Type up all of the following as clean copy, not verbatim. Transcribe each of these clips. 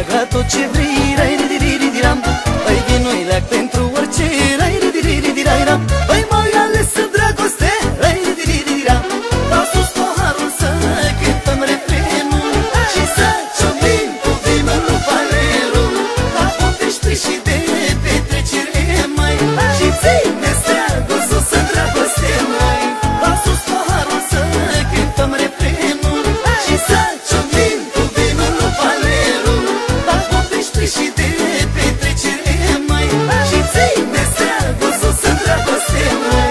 leac la tot ce vrei, rai ri ri ri ram. Păi vin noi leac pentru orice, rai ri ri ri ri ram. Păi m-ai ales în dragoste, rai ri ri ri ram. La sus paharul să cântăm refrenul și să ciocnim cu vinul lui Valerul. La povești și de petrecere mai și ține steagul sus în dragoste mai. La sus paharul să cântăm refrenul și să ciocnim cu vinul lui Valerul. La povești și de petrecere mai și ține steagul sus în dragoste mai.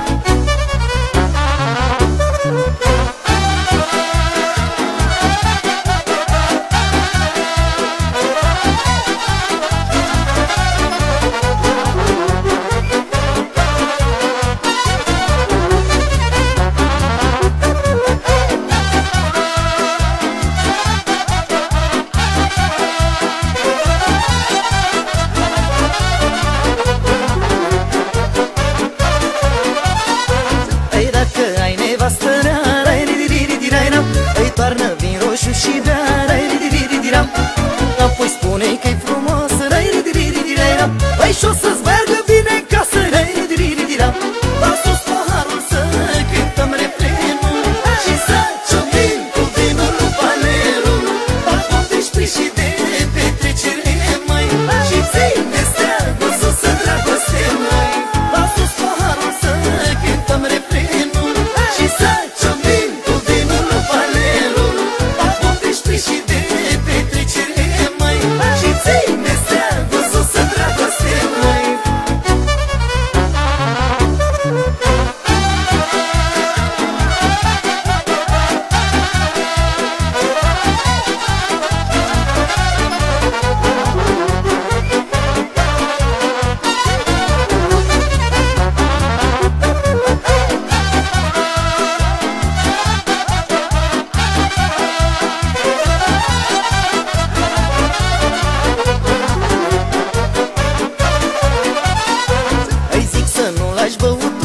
Ei, dacă ai nevastă rea, rai ri ri ri ri rai ram. Îi toarnă vin roșu și bea, rai ri ri ri ri ram. Apoi spune-i că-i frumoasă, rai ri ri ri ri rai ram. Păi și-o să-ți meargă bine în casă, rai ri ri ri ri ram. La sus paharul să cântăm refrenul și să ciocnim cu vinul lui Valerul. La povești și de petrecere mai și ține steagul sus în dragoste mai. La sus paharul să cântăm refrenul și să ciocnim cu vinul lui Valerul. La povești și de petrecere mai și ține steagul sus în dragoste mai. Îi zic să nu lași băutul